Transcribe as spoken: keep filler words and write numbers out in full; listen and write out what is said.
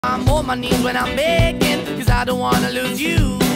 I'm on my knees when I'm begging, cause I don't wanna lose you.